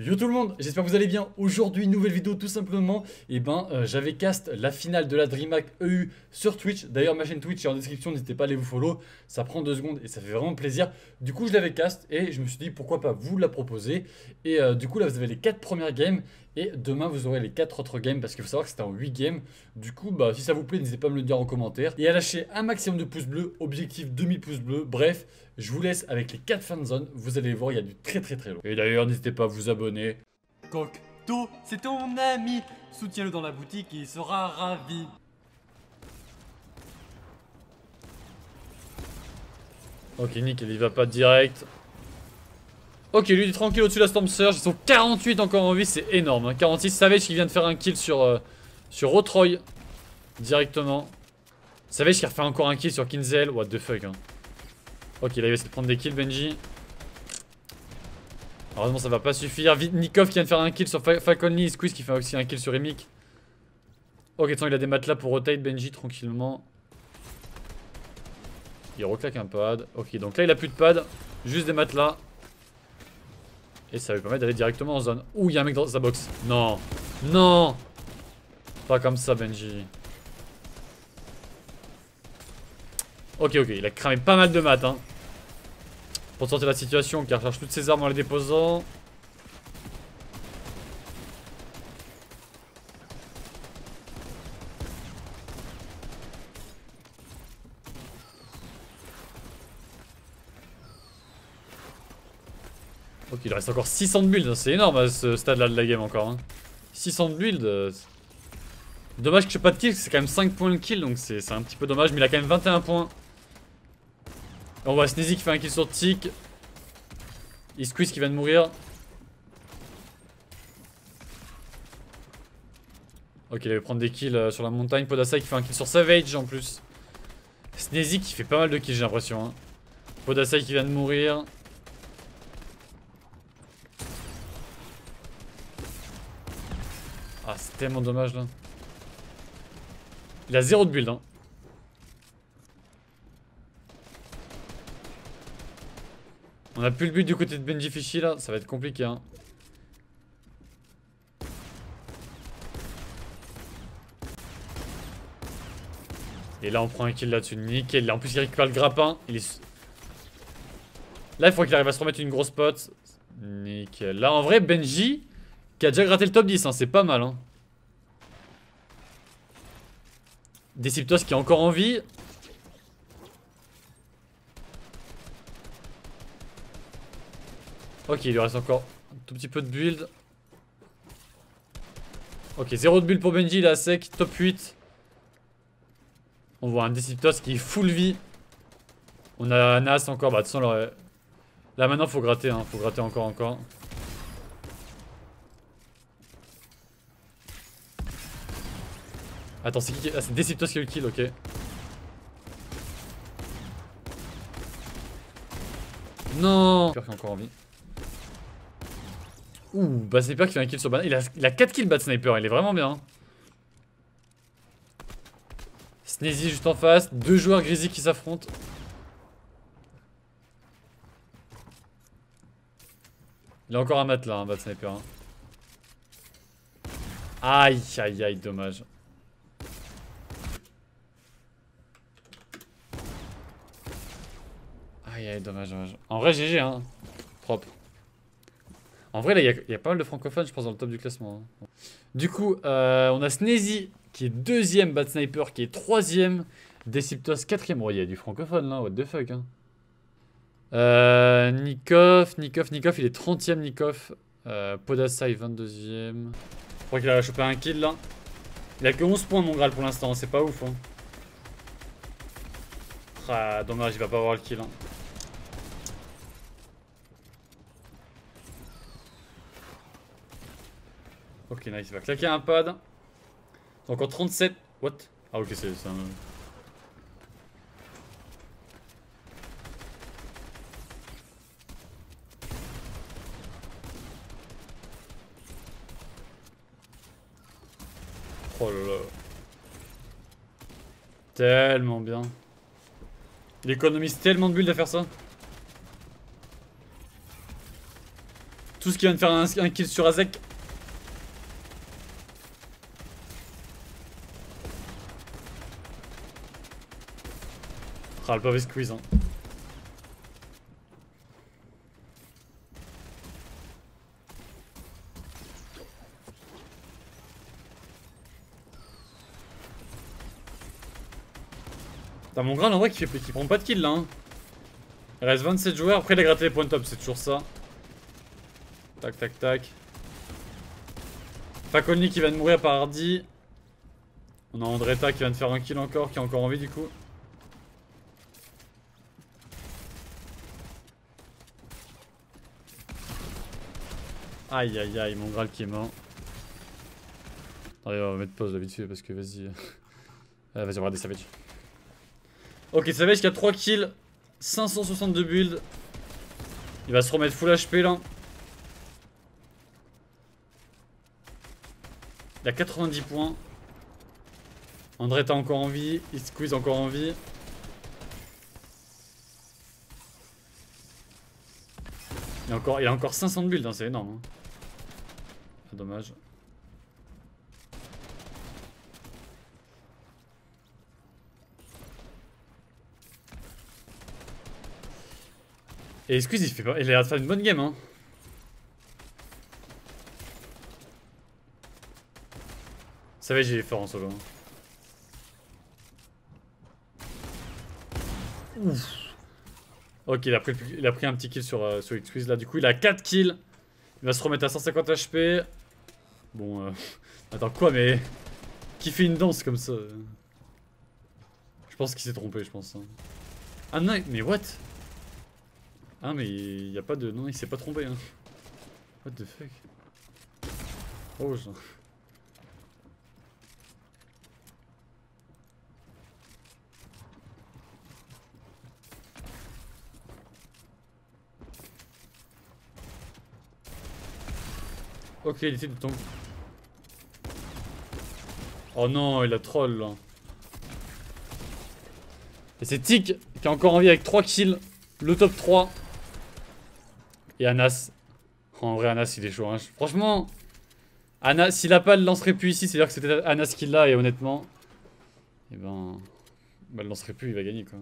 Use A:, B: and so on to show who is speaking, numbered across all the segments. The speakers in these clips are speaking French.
A: Yo tout le monde, j'espère que vous allez bien. Aujourd'hui, nouvelle vidéo tout simplement. J'avais cast la finale de la DreamHack EU sur Twitch. D'ailleurs, ma chaîne Twitch est en description, n'hésitez pas à aller vous follow. Ça prend 2 secondes et ça fait vraiment plaisir. Du coup, je l'avais cast et je me suis dit pourquoi pas vous la proposer. Du coup, là, vous avez les 4 premières games et demain, vous aurez les 4 autres games parce qu'il faut savoir que c'était en 8 games. Du coup, si ça vous plaît, n'hésitez pas à me le dire en commentaire et à lâcher un maximum de pouces bleus. Objectif 2000 pouces bleus. Bref, je vous laisse avec les 4 fanzones. Vous allez voir, il y a du très lourd. Et d'ailleurs, n'hésitez pas à vous abonner.
B: Cocteau, c'est ton ami. Soutiens-le dans la boutique et il sera ravi.
A: Ok, nickel, il va pas direct. Ok, lui il est tranquille au-dessus de la Storm Surge. Ils sont 48 encore en vie, c'est énorme. Hein. 46, Savage qui vient de faire un kill sur Rotroy. Directement. Savage qui a refait encore un kill sur Kinzel. What the fuck. Hein. Ok, là il va essayer de prendre des kills, Benji. Heureusement, ça va pas suffire. Nikov qui vient de faire un kill sur Falcon Lee. Squeeze qui fait aussi un kill sur Emic. Ok, de toute façon, il a des matelas pour rotate Benji tranquillement. Il reclaque un pad. Ok, donc là il a plus de pad. Juste des matelas. Et ça lui permet d'aller directement en zone. Ouh, il y a un mec dans sa box. Non. Non. Pas comme ça, Benji. Ok, il a cramé pas mal de maths. Hein. Pour sortir de la situation, car il recharge toutes ses armes en les déposant. Ok, il reste encore 600 de build. C'est énorme à ce stade-là de la game encore. Hein. 600 de build. Dommage que je n'ai pas de kill, c'est quand même 5 points de kill, donc c'est un petit peu dommage. Mais il a quand même 21 points. Et on voit Sneezy qui fait un kill sur Tick. Il squeeze qui vient de mourir. Ok, il va prendre des kills sur la montagne. Podasai qui fait un kill sur Savage en plus. Sneezy qui fait pas mal de kills, j'ai l'impression. Hein. Podasai qui vient de mourir. Ah, c'est tellement dommage là. Il a 0 de build. Hein. On a plus le but du côté de Benji Fishy là. Ça va être compliqué. Hein. Et là on prend un kill là-dessus, nickel. En plus il récupère le grappin. Là il faut qu'il arrive à se remettre une grosse pote. Nickel. Là en vrai Benji qui a déjà gratté le top 10, hein, c'est pas mal. Hein. Deceptos qui est encore en vie. Ok, il lui reste encore un tout petit peu de build. Ok, 0 de build pour Benji, il est à sec, top 8. On voit un Deceptos qui est full vie. On a Nas encore, de toute façon, là maintenant faut gratter, hein, faut gratter encore. Attends, c'est qui? Ah, c'est Deceptos qui a eu le kill, ok. Non! Sniper qui est encore en vie. Ouh, Bad Sniper qui fait un kill sur Banana. Il a 4 kills Bad Sniper, il est vraiment bien. Sneezy juste en face, 2 joueurs Grizzly qui s'affrontent. Il a encore un mat là, hein, Bad Sniper. Hein. Aïe, dommage. Aïe, dommage. En vrai, GG, hein. Propre. En vrai, là, il y a pas mal de francophones, je pense, dans le top du classement. Hein. Du coup, on a Sneezy qui est 2ème, Bad Sniper qui est 3ème, Deceptos 4ème. Oh, il y a du francophone là, what the fuck. Hein. Nikov, il est 30ème, Nikov. Podasai 22ème. Je crois qu'il a chopé un kill là. Il a que 11 points, mon Graal, pour l'instant, c'est pas ouf. Hein. Ah, dommage, il va pas avoir le kill. Hein. Ok, nice, il va claquer un pad. Encore 37. What? Ah, ok, c'est un. Oh là là. Tellement bien. Il économise tellement de build à faire ça. Tout ce qui vient de faire un kill sur Azek. Ah, le pavé squeeze, hein. T'as mon Graal en vrai qui prend pas de kill là, hein. Il reste 27 joueurs, après il a gratté les points top, c'est toujours ça. Tac tac tac. Fakolny qui vient de mourir par Hardy. On a Andretta qui vient de faire un kill encore, qui a encore envie du coup. Aïe aïe aïe, mon Graal qui est mort. Allez, on va mettre pause là vite fait parce que vas-y. Vas-y, on va regarder Savage. Ok, Savage qui a 3 kills, 562 builds. Il va se remettre full HP là. Il a 90 points. Andretta encore en vie. Il squeeze encore en vie. Il a encore 500 de builds, hein, c'est énorme. Hein. Ah, dommage. Et Squeeze il a l'air de faire une bonne game, hein. Savage il est fort en solo. Hein. Ouf. Ok, il a pris un petit kill sur Squeeze là. Du coup, il a 4 kills. Il va se remettre à 150 HP. Bon, attends, quoi, mais. Qui fait une danse comme ça? Je pense qu'il s'est trompé, je pense. Hein. Ah non, mais what? Ah, mais il n'y a pas de. Non, il s'est pas trompé. Hein. What the fuck? Oh, genre. Ok, il était de ton. Oh non, il a troll là. Et c'est Tic qui a encore envie avec 3 kills. Le top 3. Et Anas. Oh, en vrai, Anas il est chaud. Hein. Franchement, Anas, s'il a pas le lancerait plus ici, c'est-à-dire que c'était Anas qui l'a. Et honnêtement, et ben, le lancerait plus, il va gagner quoi.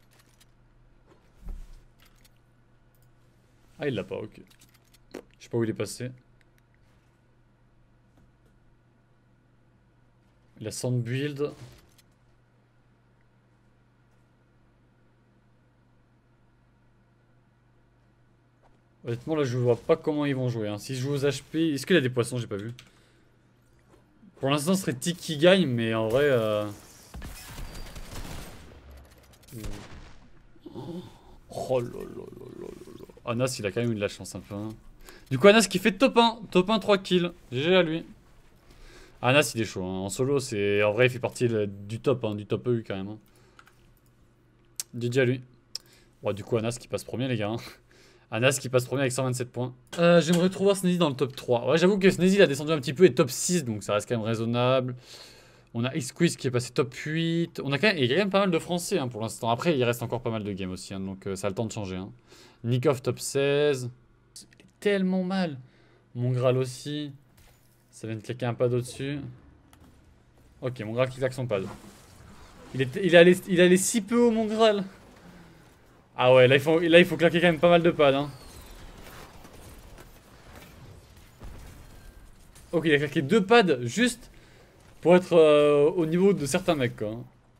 A: Ah, il l'a pas, ok. Je sais pas où il est passé. Il a 100 de build. Honnêtement, là, je vois pas comment ils vont jouer. Hein. S'ils jouent aux HP... Est-ce qu'il a des poissons? J'ai pas vu. Pour l'instant, ce serait Tic qui gagne, mais en vrai... Oh là là là là là. Anas, il a quand même eu de la chance un peu. Hein. Du coup, Anas qui fait top 1. Top 1, 3 kills. GG à lui. Anas, il est chaud. Hein. En solo, c'est... En vrai, il fait partie du top, hein, du top EU quand même. Hein. GG à lui. Bon, du coup, Anas qui passe premier, les gars. Hein. Anas qui passe premier avec 127 points. J'aimerais trop voir Sneezy dans le top 3. Ouais, j'avoue que Sneezy il a descendu un petit peu et top 6, donc ça reste quand même raisonnable. On a X-Quiz qui est passé top 8. On a quand même, il y a quand même pas mal de Français hein, pour l'instant. Après, il reste encore pas mal de games aussi, hein, donc ça a le temps de changer. Hein. Nikov top 16. Il est tellement mal. Mon Graal aussi. Ça vient de claquer un pad au-dessus. Ok, mon Graal qui claque son pad. Il allait si peu haut, mon Graal. Ah ouais, là il faut claquer quand même pas mal de pads. Hein. Ok, il a claqué 2 pads juste pour être au niveau de certains mecs quoi.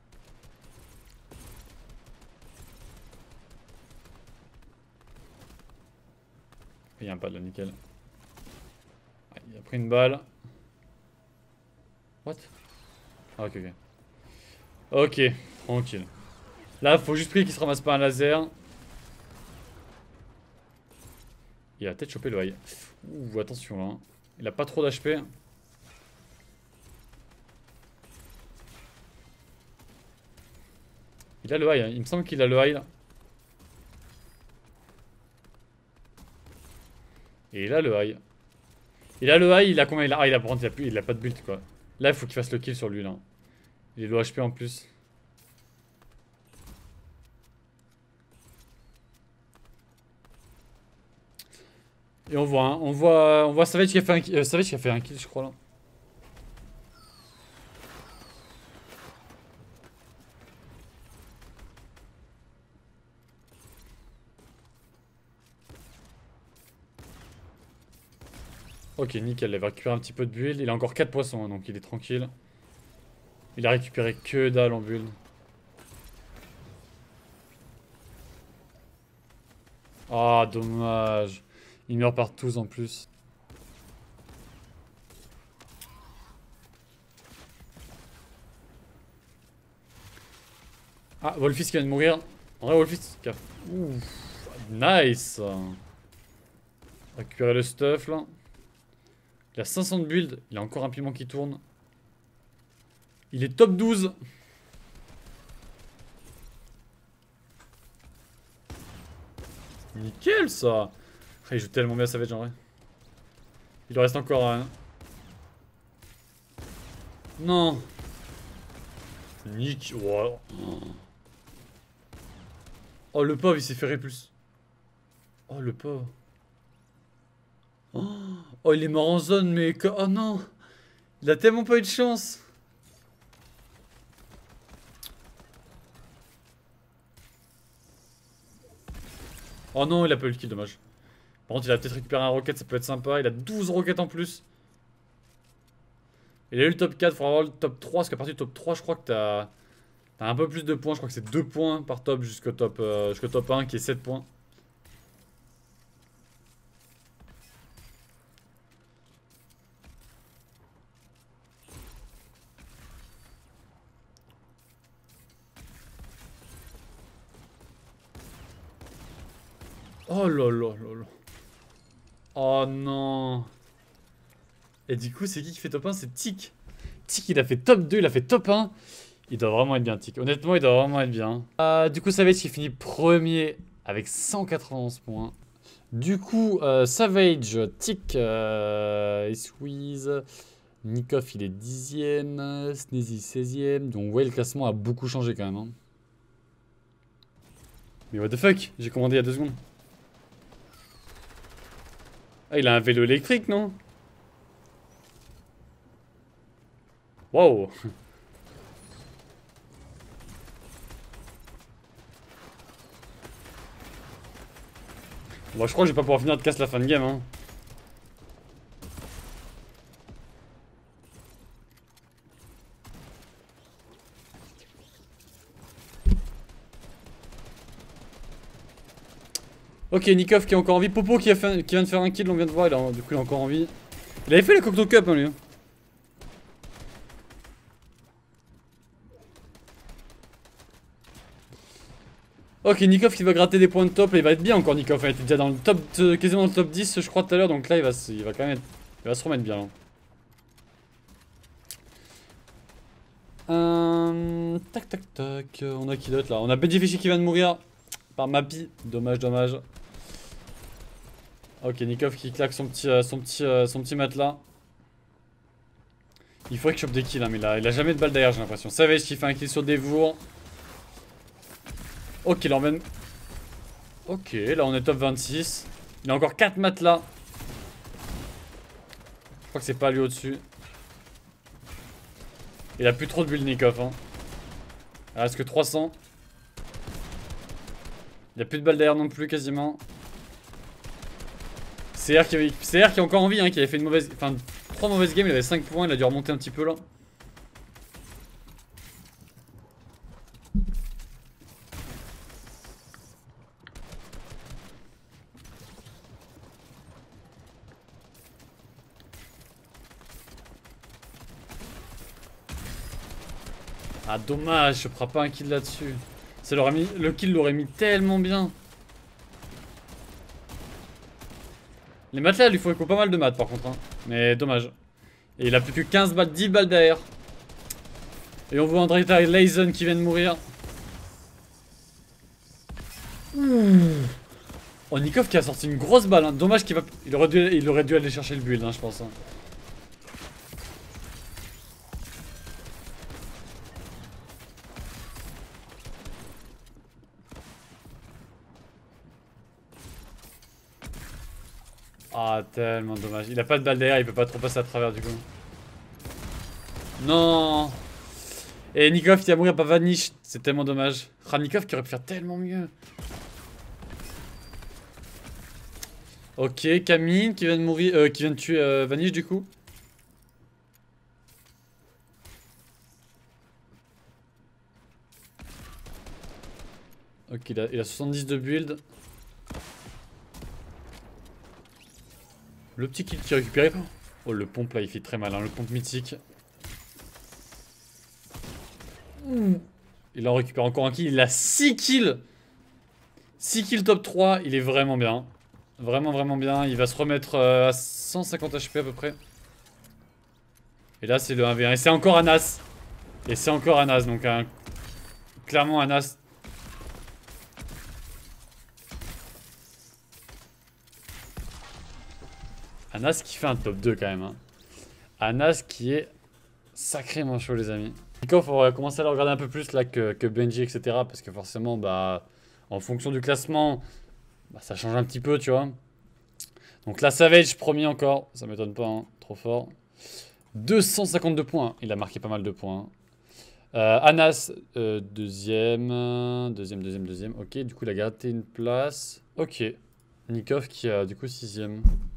A: Il y a un pad là, nickel. Ah, il a pris une balle. What? Ah ok, ok. Ok, tranquille. Là, faut juste prier qu'il se ramasse pas un laser. Il a peut-être chopé le high. Ouh, attention là. Hein. Il a pas trop d'HP. Il a le high, hein. Il me semble qu'il a le high là. Et il a le high. Il a le high, il a combien? Ah, il a pas de build quoi. Là, il faut qu'il fasse le kill sur lui là. Il est low HP en plus. Et on voit, hein, on voit Savage qui a fait un, Savage qui a fait un kill, je crois là. Ok, nickel, il va récupérer un petit peu de build. Il a encore 4 poissons, hein, donc il est tranquille. Il a récupéré que dalle en build. Ah, dommage. Ils meurent par tous en plus. Ah, Wolfis qui vient de mourir. En vrai, Wolfis qui a... Ouf, nice. Récupérer le stuff là. Il a 500 de build. Il a encore un piment qui tourne. Il est top 12. Nickel ça. Il joue tellement bien Savage en vrai. Il lui reste encore un. Non. Nick. Wow. Oh le pauvre il s'est fait plus. Oh le pauvre. Oh il est mort en zone mais que... Oh non. Il a tellement pas eu de chance. Oh non il a pas eu le kill, dommage. Par contre il a peut-être récupéré un rocket, ça peut être sympa. Il a 12 roquettes en plus. Il a eu le top 4, il faudra avoir le top 3. Parce qu'à partir du top 3 je crois que t'as un peu plus de points. Je crois que c'est 2 points par top jusqu'au top 1 qui est 7 points. Oh là là là là. Oh non. Et du coup, c'est qui fait top 1? C'est Tic. Tic, il a fait top 2, il a fait top 1. Il doit vraiment être bien, Tic. Honnêtement, il doit vraiment être bien. Du coup, Savage qui finit premier avec 191 points. Du coup, Savage, Tic, Squeeze, Nikov, il est 10ème. Sneezy, 16ème. Donc, ouais, le classement a beaucoup changé quand même. Hein. Mais what the fuck? J'ai commandé il y a 2 secondes. Ah, il a un vélo électrique, non? Wow. Bon, je crois que je vais pas pouvoir finir de casse la fin de game, hein. Ok, Nikov qui a encore envie. Popo qui vient de faire un kill, on vient de voir. Du coup, il a encore envie. Il avait fait la Cocteau Cup, hein, lui. Ok, Nikov qui va gratter des points de top. Là, il va être bien encore, Nikov. Il était déjà dans le top, quasiment dans le top 10, je crois, tout à l'heure. Donc là, il va quand même il va se remettre bien. Là. Tac, tac, tac. On a qui d'autre là? On a Benji Fishy qui vient de mourir par Mappy. Dommage, dommage. Ok, Nikov qui claque son petit matelas. Il faudrait qu'il chope des kills, hein, mais il a jamais de balle derrière, j'ai l'impression. Savage qui fait un kill sur Devour. Ok, il emmène. Ok, là on est top 26. Il a encore 4 matelas. Je crois que c'est pas lui au-dessus. Il a plus trop de build Nikov. Hein. Il reste que 300. Il a plus de balles derrière non plus, quasiment. CR qui a encore envie, hein, qui avait fait une mauvaise. Enfin, 3 mauvaises games, il avait 5 points, il a dû remonter un petit peu là. Ah dommage, je ferai pas un kill là-dessus. Le kill l'aurait mis tellement bien. Les matelas, il faut pas mal de maths par contre. Hein. Mais dommage. Et il a plus que 15 balles, 10 balles derrière. Et on voit André Lazen qui vient de mourir. Oh, Nikov qui a sorti une grosse balle. Hein. Dommage il aurait dû aller chercher le build, hein, je pense. Hein. Ah, tellement dommage. Il a pas de balle derrière, il peut pas trop passer à travers du coup. Non. Et Nikov qui va mourir par Vanish. C'est tellement dommage. Nikov qui aurait pu faire tellement mieux. Ok, Camille qui vient de mourir, qui vient de tuer Vanish du coup. Ok, il a 70 de build. Le petit kill qui est récupéré. Oh, le pompe là, il fait très mal, hein, le pompe mythique. Il en récupère encore un kill. Il a 6 kills. 6 kills top 3. Il est vraiment bien. Vraiment, vraiment bien. Il va se remettre à 150 HP à peu près. Et là, c'est le 1v1. Et c'est encore Anas. Et c'est encore Anas. Donc, clairement, Anas. Anas qui fait un top 2 quand même. Hein. Anas qui est sacrément chaud, les amis. Nikov, on va commencer à le regarder un peu plus là que Benji, etc. Parce que forcément, bah, en fonction du classement, bah, ça change un petit peu, tu vois. Donc là, Savage, premier encore. Ça m'étonne pas, hein, trop fort. 252 points. Il a marqué pas mal de points. Anas, deuxième. Deuxième. Ok, du coup, il a gratté une place. Ok. Nikov qui a du coup sixième.